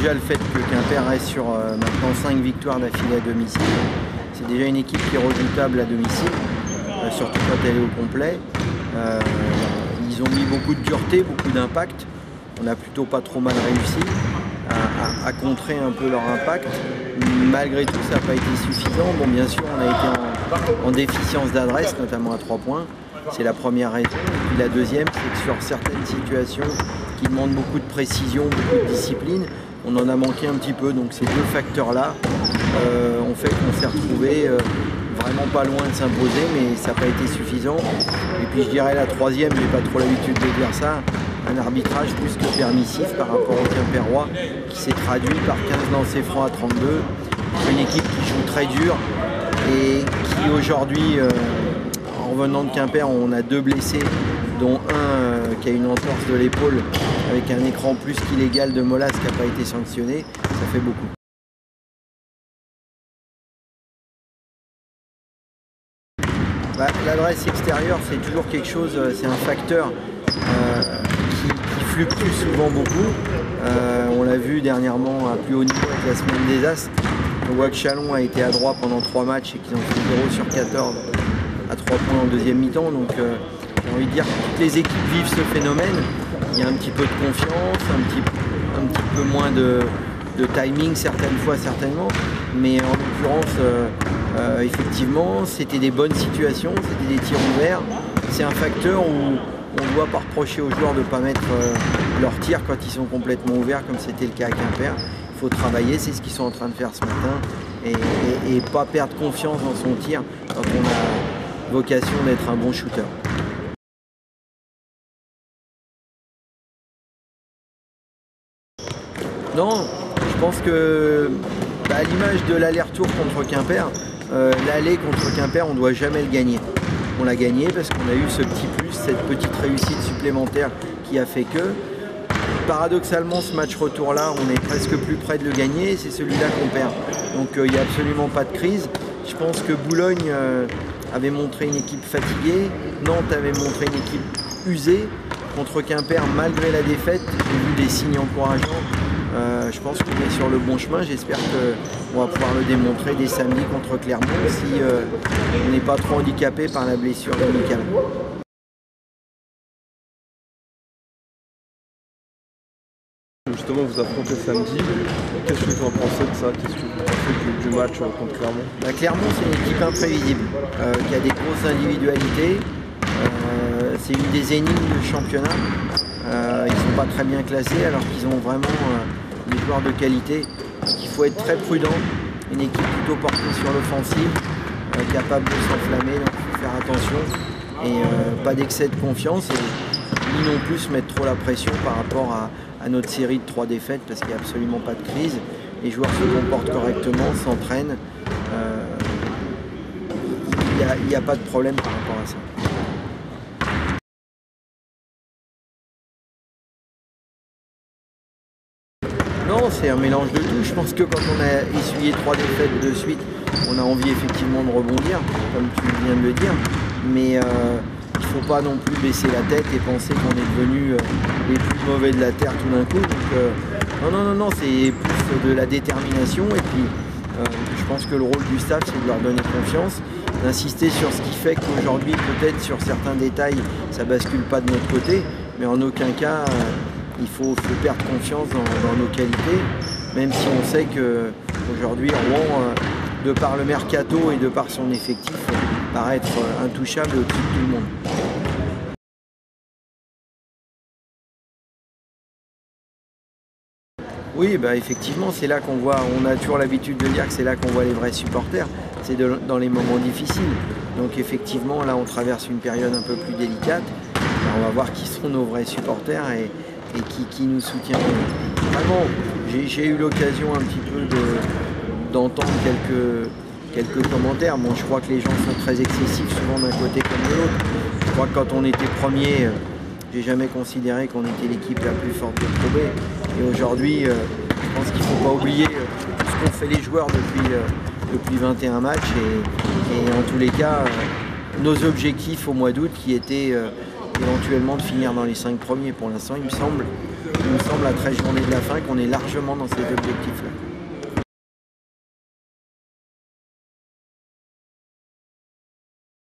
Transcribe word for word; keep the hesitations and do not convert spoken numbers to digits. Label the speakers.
Speaker 1: déjà le fait que Quimper reste sur euh, maintenant cinq victoires d'affilée à domicile. C'est déjà une équipe qui est redoutable à domicile, euh, surtout quand elle est au complet. Euh, ils ont mis beaucoup de dureté, beaucoup d'impact. On a plutôt pas trop mal réussi à, à, à contrer un peu leur impact. Malgré tout, ça n'a pas été suffisant. Bon, bien sûr, on a été en, en déficience d'adresse, notamment à trois points. C'est la première raison. Et puis la deuxième, c'est que sur certaines situations qui demandent beaucoup de précision, beaucoup de discipline, on en a manqué un petit peu. Donc ces deux facteurs-là euh, ont fait qu'on s'est retrouvé euh, vraiment pas loin de s'imposer, mais ça n'a pas été suffisant. Et puis je dirais la troisième, je n'ai pas trop l'habitude de dire ça, un arbitrage plus que permissif par rapport au Quimpérois qui s'est traduit par quinze lancers francs à trente-deux. Une équipe qui joue très dur et qui aujourd'hui, euh, en revenant de Quimper, on a deux blessés, dont un euh, qui a une entorse de l'épaule avec un écran plus qu'illégal de Molas qui n'a pas été sanctionné. Ça fait beaucoup. Bah, l'adresse extérieure, c'est toujours quelque chose, c'est un facteur euh, qui, qui fluctue souvent beaucoup. Euh, on l'a vu dernièrement à plus haut niveau avec la semaine des As. On voit que Chalon a été à droit pendant trois matchs et qu'ils ont fait zéro sur quatorze à trois points en deuxième mi-temps. Donc euh, j'ai envie de dire que toutes les équipes vivent ce phénomène. Il y a un petit peu de confiance, un petit, un petit peu moins de, de timing certaines fois certainement. Mais en l'occurrence, euh, euh, effectivement, c'était des bonnes situations, c'était des tirs ouverts. C'est un facteur où on doit pas reprocher aux joueurs de ne pas mettre euh, leurs tirs quand ils sont complètement ouverts, comme c'était le cas à Quimper. Il faut travailler, c'est ce qu'ils sont en train de faire ce matin, et, et, et pas perdre confiance dans son tir quand on a vocation d'être un bon shooter. Non, je pense que bah, à l'image de l'aller-retour contre Quimper, euh, l'aller contre Quimper, on ne doit jamais le gagner. On l'a gagné parce qu'on a eu ce petit plus, cette petite réussite supplémentaire qui a fait que. Paradoxalement, ce match retour-là, on est presque plus près de le gagner et c'est celui-là qu'on perd. Donc il euh, n'y a absolument pas de crise. Je pense que Boulogne euh, avait montré une équipe fatiguée, Nantes avait montré une équipe usée. Contre Quimper, malgré la défaite, j'ai vu des signes encourageants. Euh, je pense qu'on est sur le bon chemin. J'espère qu'on va pouvoir le démontrer dès samedi contre Clermont si euh, on n'est pas trop handicapé par la blessure de Michael.
Speaker 2: Justement, vous affrontez samedi. Qu'est-ce que vous en pensez de ça? Qu'est-ce que vous pensez du, du match contre Clermont?
Speaker 1: Bah, Clermont, c'est une équipe imprévisible, euh, qui a des grosses individualités. Euh, c'est une des énigmes du championnat. Euh, ils ne sont pas très bien classés alors qu'ils ont vraiment euh, des joueurs de qualité. Il faut être très prudent. Une équipe plutôt portée sur l'offensive, euh, capable de s'enflammer, donc il faut faire attention. Et euh, pas d'excès de confiance. Et ni non plus se mettre trop la pression par rapport à, à notre série de trois défaites parce qu'il n'y a absolument pas de crise. Les joueurs se comportent correctement, s'entraînent. Il n'y a, a pas de problème par rapport à ça. Non, c'est un mélange de tout. Je pense que quand on a essuyé trois défaites de suite, on a envie effectivement de rebondir, comme tu viens de le dire. Mais euh, il ne faut pas non plus baisser la tête et penser qu'on est devenus euh, les plus mauvais de la Terre tout d'un coup. Donc, euh, non, non, non, non, c'est plus de la détermination. Et puis, euh, je pense que le rôle du staff, c'est de leur donner confiance, d'insister sur ce qui fait qu'aujourd'hui, peut-être sur certains détails, ça ne bascule pas de notre côté. Mais en aucun cas, euh, il faut, faut perdre confiance dans, dans nos qualités, même si on sait qu'aujourd'hui, Rouen, euh, de par le mercato et de par son effectif, paraît être intouchable au-dessus de tout le monde. Oui, bah effectivement, c'est là qu'on voit, on a toujours l'habitude de dire que c'est là qu'on voit les vrais supporters, c'est de, dans les moments difficiles. Donc effectivement, là on traverse une période un peu plus délicate, on va voir qui sont nos vrais supporters et, et qui, qui nous soutient. Vraiment, j'ai eu l'occasion un petit peu d'entendre de, quelques, quelques commentaires. Bon, je crois que les gens sont très excessifs, souvent d'un côté comme de l'autre. Je crois que quand on était premier, j'ai jamais considéré qu'on était l'équipe la plus forte de Pro B. Et aujourd'hui, euh, je pense qu'il ne faut pas oublier euh, tout ce qu'ont fait les joueurs depuis, euh, depuis vingt et un matchs. Et, et en tous les cas, euh, nos objectifs au mois d'août qui étaient euh, éventuellement de finir dans les cinq premiers. Pour l'instant, il me semble il me semble à treize journées de la fin qu'on est largement dans ces objectifs-là.